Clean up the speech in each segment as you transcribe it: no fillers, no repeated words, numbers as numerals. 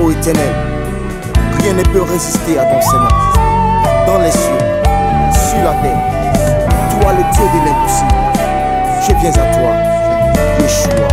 ô Éternel, rien ne peut résister à ton Seigneur. Dans les cieux, sur la terre, toi le Dieu de l'impossible, je viens à toi, Yeshua.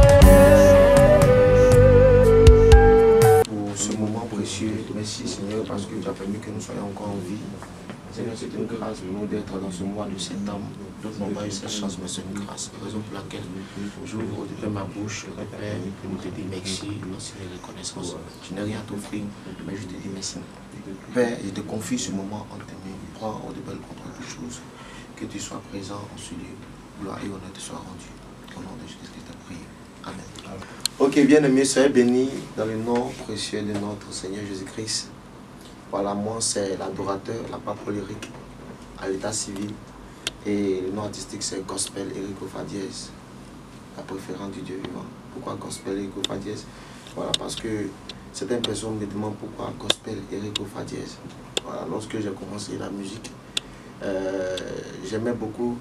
Pour ce moment précieux, merci Seigneur parce que tu as permis que nous soyons encore en vie. Seigneur, c'est une grâce pour nous d'être dans ce mois de septembre. D'autres n'ont pas eu cette chance, mais c'est une grâce. Raison pour laquelle j'ouvre de ma bouche, Père, pour te dire merci, merci de reconnaissance. Je n'ai rien à t'offrir, mais je te dis merci. Père, je te confie ce moment en tes mains. Prends au de belles contre toutes choses. Que tu sois présent en ce lieu. Gloire et honneur te soient rendus. Au nom de Jésus, je te prie. Amen. Ok, bien-aimés, soyez bénis dans le nom précieux de notre Seigneur Jésus-Christ. Voilà, moi c'est l'adorateur, la pape lyrique à l'état civil. Et le nom artistique c'est Gospel Eric Ofadiez, la préférence du Dieu vivant. Pourquoi Gospel Eric Ofadiez? Voilà, parce que certaines personnes me demandent pourquoi Gospel Eric Ofadiez. Voilà, lorsque j'ai commencé la musique, j'aimais beaucoup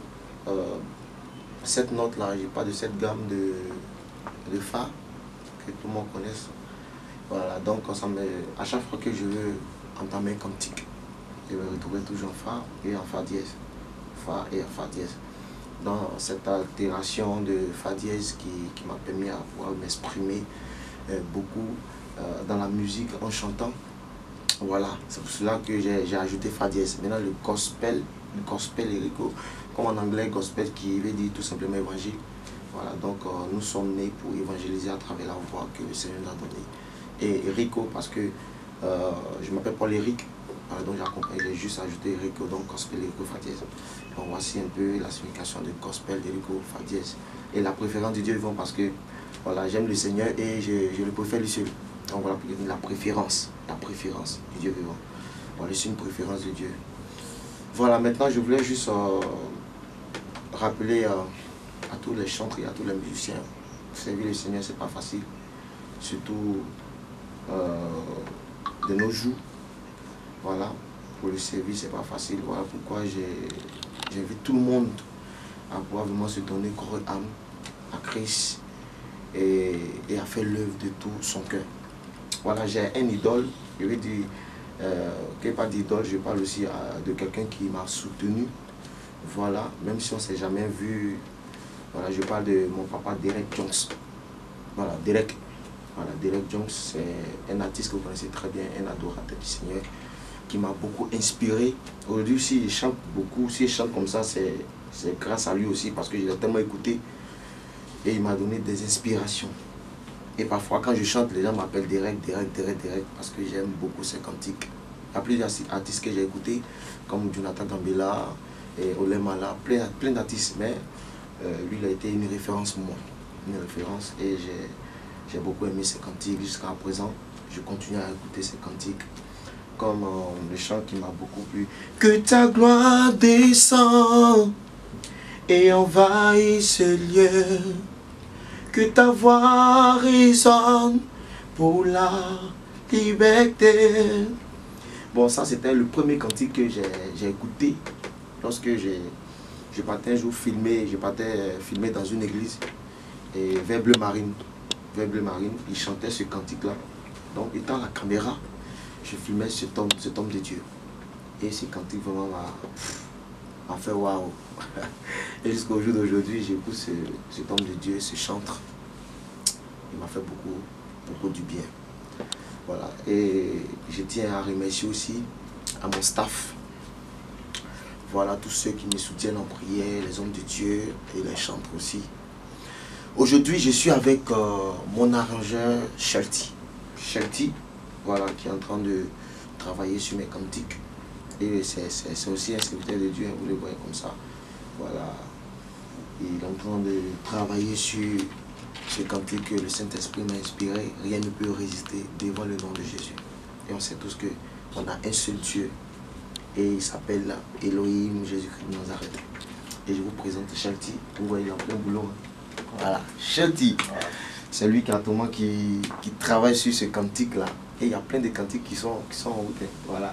cette note-là. J'ai pas de cette gamme de Fa que tout le monde connaisse. Voilà, donc à chaque fois que je veux entamer un cantique, je vais retrouver toujours Fa et en Fa dièse. Fa et en Fa dièse. Dans cette altération de Fa dièse qui m'a permis à pouvoir m'exprimer beaucoup dans la musique en chantant. Voilà, c'est pour cela que j'ai ajouté Fa dièse. Maintenant le gospel lyrico, comme en anglais gospel qui veut dire tout simplement évangile. Voilà, donc nous sommes nés pour évangéliser à travers la voix que le Seigneur nous a donnée. Et Rico parce que je m'appelle Paul Eric, donc j'ai juste ajouté Rico, donc Gospel Erico Fa dièse. Donc voici un peu la signification de Gospel Erico Fa dièse. Et la préférence du Dieu vivant parce que voilà, j'aime le Seigneur et je le préfère lui seul. Donc voilà, la préférence du Dieu vivant. Voilà, c'est une préférence de Dieu. Voilà, maintenant je voulais juste rappeler à tous les chantres et à tous les musiciens, servir le Seigneur c'est pas facile, surtout de nos jours. Voilà, pour le service c'est pas facile. Voilà pourquoi j'invite tout le monde à pouvoir vraiment se donner corps et âme à Christ et à faire l'œuvre de tout son cœur. Voilà, j'ai un idole, je veux dire, pas d'idole, je parle aussi de quelqu'un qui m'a soutenu. Voilà, même si on ne s'est jamais vu. Voilà, je parle de mon papa Derek Jones. Voilà, Derek. Voilà, Derek Jones, c'est un artiste que vous connaissez très bien, un adorateur du Seigneur, qui m'a beaucoup inspiré. Aujourd'hui, s'il chante beaucoup, s'il chante comme ça, c'est grâce à lui aussi, parce que je l'ai tellement écouté et il m'a donné des inspirations. Et parfois, quand je chante, les gens m'appellent Derek, parce que j'aime beaucoup ses cantiques. Il y a plusieurs artistes que j'ai écoutés, comme Jonathan Gambella, et Olé Mala, plein d'artistes, mais lui, il a été une référence pour moi. Une référence, et j'ai beaucoup aimé ses cantiques jusqu'à présent. Je continue à écouter ses cantiques, comme le chant qui m'a beaucoup plu. Que ta gloire descende et envahisse ce lieu. Que ta voix résonne pour la liberté. Bon, ça c'était le premier cantique que j'ai écouté lorsque je partais un jour filmer, filmer dans une église et vers Bleu Marine, il chantait ce cantique-là. Donc étant la caméra, je filmais cet homme de Dieu. Et ce cantique vraiment m'a fait waouh. Et jusqu'au jour d'aujourd'hui, j'écoute cet homme de Dieu, ce chantre. Il m'a fait beaucoup du bien. Voilà. Et je tiens à remercier aussi à mon staff. Voilà, tous ceux qui me soutiennent en prière, les hommes de Dieu et les chantres aussi. Aujourd'hui, je suis avec mon arrangeur Shelty. Shelty, voilà, qui est en train de travailler sur mes cantiques. Et c'est aussi un serviteur de Dieu, vous le voyez comme ça. Voilà, il est en train de travailler sur ce cantique que le Saint-Esprit m'a inspiré. Rien ne peut résister devant le nom de Jésus. Et on sait tous qu'on a un seul Dieu. Et il s'appelle Elohim Jésus-Christ de Nazareth. Et je vous présente Shelty. Vous voyez, il est en plein boulot. Voilà, Shelty. C'est lui qui travaille sur ce cantique-là. Et il y a plein de cantiques qui sont en route. Voilà.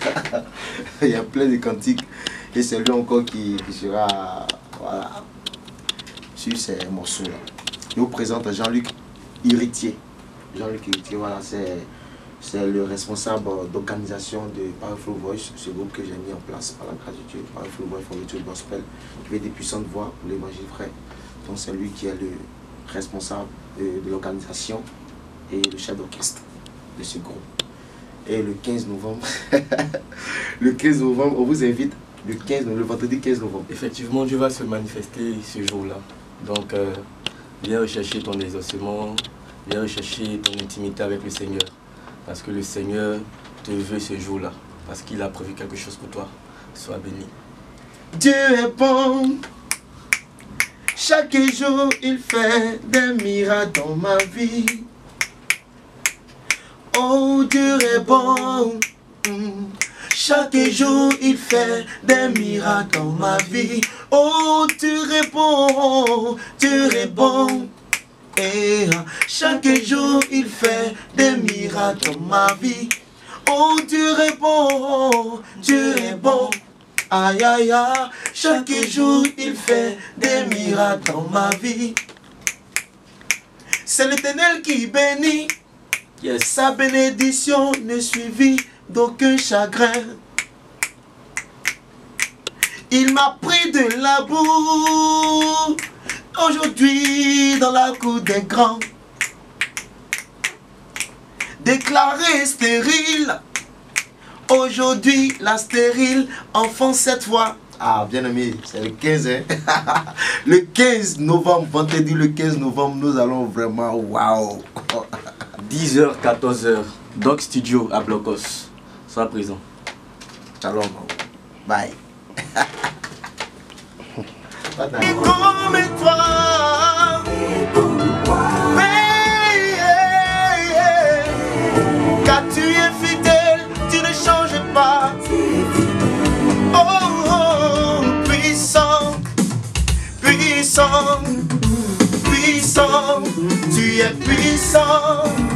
Il y a plein de cantiques. Et c'est lui encore qui sera voilà, sur ces morceaux-là. Je vous présente Jean-Luc Héritier. Jean-Luc Héritier, voilà, c'est C'est le responsable d'organisation de Powerful Voice, ce groupe que j'ai mis en place par la grâce de Dieu, Powerful Voice for the Gospel, qui fait des puissantes voix pour l'évangile vrai. Donc c'est lui qui est le responsable de l'organisation et le chef d'orchestre de ce groupe. Et le 15 novembre, le 15 novembre, on vous invite le vendredi 15 novembre. Effectivement, Dieu va se manifester ce jour-là. Donc, viens rechercher ton exaucement, viens rechercher ton intimité avec le Seigneur. Parce que le Seigneur te veut ce jour-là. Parce qu'il a prévu quelque chose pour toi. Sois béni. Dieu est bon. Chaque jour, il fait des miracles dans ma vie. Oh, Dieu est bon. Chaque jour, il fait des miracles dans ma vie. Oh, tu réponds, Et chaque jour, il fait des miracles dans ma vie. Oh, Dieu répond, Dieu est bon. Aïe, aïe, aïe. Chaque jour, il fait des miracles dans ma vie. C'est l'Éternel qui bénit. Yes. Sa bénédiction ne suivit d'aucun chagrin. Il m'a pris de la boue. Aujourd'hui dans la cour des grands. Déclaré stérile. Aujourd'hui la stérile enfant cette fois. Ah bien aimé, c'est le 15 hein? Le 15 novembre, vendredi le 15 novembre, nous allons vraiment waouh. 10h, 14h, Doc Studio à Blocos. Sois présent. Shalom. Bye. Comme toi, car tu es fidèle, tu ne changes pas. Oh, oh, puissant, puissant, puissant, tu es puissant.